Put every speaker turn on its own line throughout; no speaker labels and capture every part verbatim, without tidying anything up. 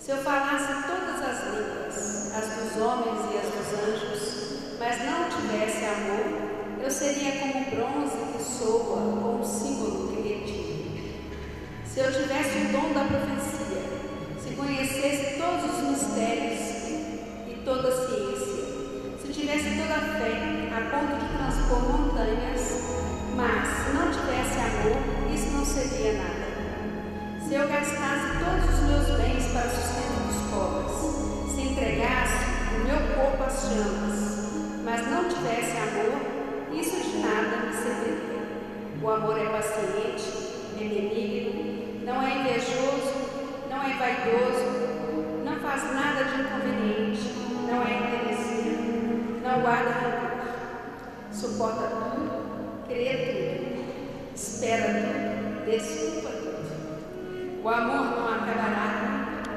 Se eu falasse todas as línguas, as dos homens e as dos anjos, mas não tivesse amor, eu seria como bronze que soa, ou um símbolo que retira. Se eu tivesse o dom da profecia, se conhecesse todos os mistérios e toda a ciência, se tivesse toda a fé a ponto de transpor montanhas, mas se não tivesse amor, isso não seria nada. Se eu gastasse todos os meus bens para o sustento dos pobres, se entregasse o meu corpo às chamas, mas não tivesse amor, isso de nada me serviria. O amor é paciente, é benigno, não é invejoso, não é vaidoso, não faz nada de inconveniente, não é interesseiro, não guarda rancor, suporta tudo, crê tudo, espera tudo, desculpa tudo. O amor não acabará.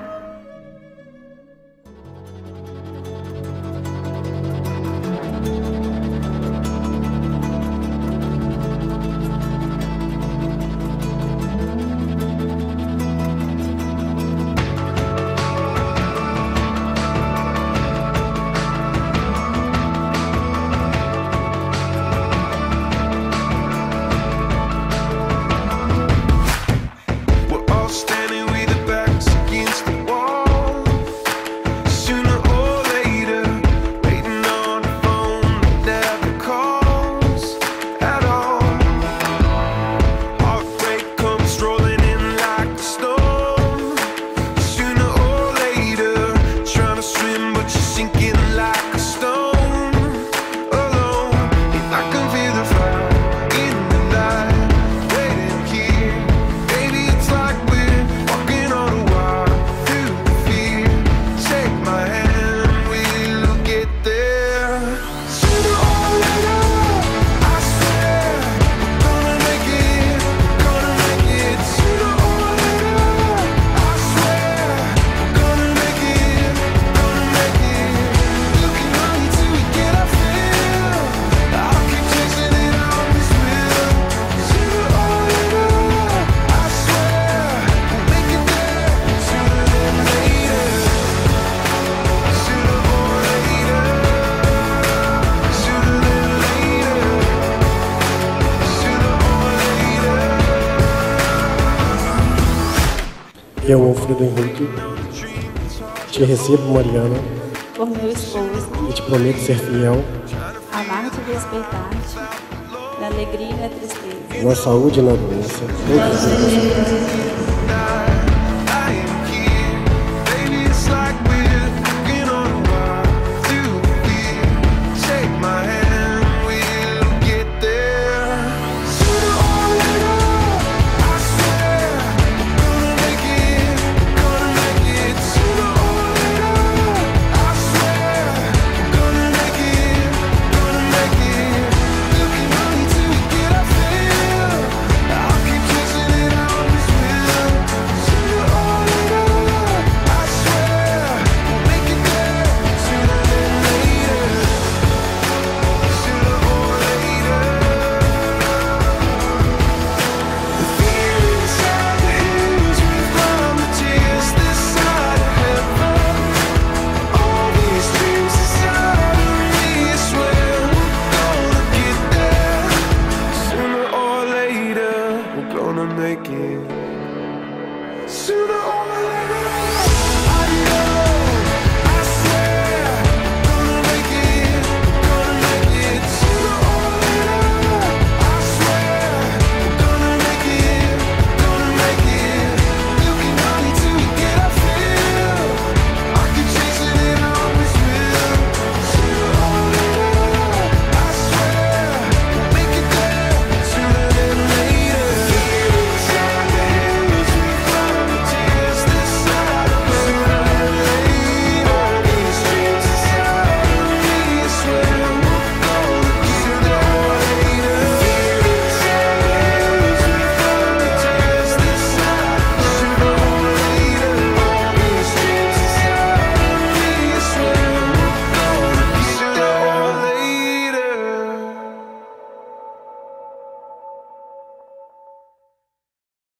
Eu, Alfredo Henrique, te recebo, Mariana,
por meu esposo,
e te prometo ser fiel,
amar-te e respeitar-te, na alegria e na tristeza,
na saúde e na doença, todos os dias.
Sooner